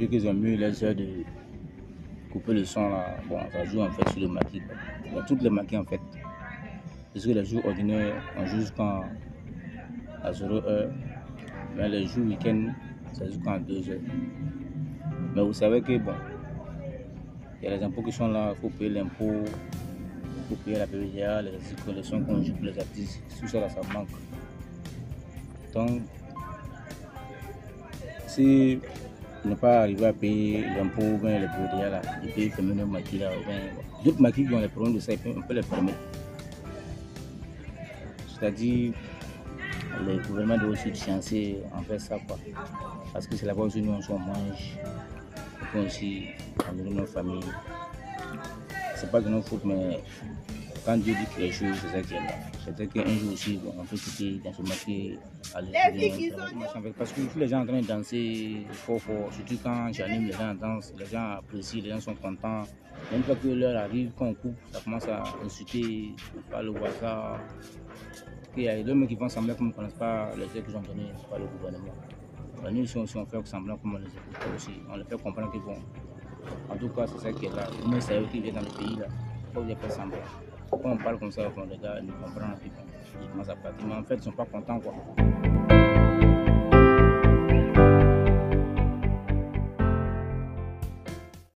depuis qu'ils ont mis les heures de couper le son là, bon, ça joue en fait sur le maquis. Dans toutes les maquis en fait. Parce que les jours ordinaires, on joue jusqu'à 0h, mais les jours week-end, c'est jusqu'à 2h. Mais vous savez que bon, il y a les impôts qui sont là, il faut payer l'impôt, il faut payer la PVGA, les collections qu'on joue pour les artistes, tout ça là, ça manque. Donc, si on n'est pas arrivé à payer l'impôt ou bien les PVGA là, de payer fermer nos maquis là, ou bien d'autres maquis qui ont les problèmes de ça, on peut les fermer. C'est-à-dire, le gouvernement doit aussi chancer en faire ça quoi. Parce que c'est là-bas où nous on mange, on peut aussi amener nos familles. C'est pas de notre faute, mais quand Dieu dit quelque chose, c'est ça qui est là. C'est-à-dire qu'un jour aussi, bon, on peut quitter dans ce marché à l'extérieur. Parce que les gens sont en train de danser fort, surtout quand j'anime, les gens dansent, les gens apprécient, les gens sont contents. Même quand l'heure arrive, quand on coupe, ça commence à insulter par le voisin. Il y a des mecs qui font semblant qu'on ne connaisse pas les aides qu'ils ont données par le gouvernement. Nous, si on fait semblant comme on les écoute aussi, on les fait comprendre que bon, en tout cas, c'est ça qui est là. Nous, c'est eux qui viennent dans le pays là. Pourquoi vous faire semblant? Quand on parle comme ça, les gars, ils nous comprennent, ils commencent à partir. Mais en fait, ils ne sont pas contents quoi.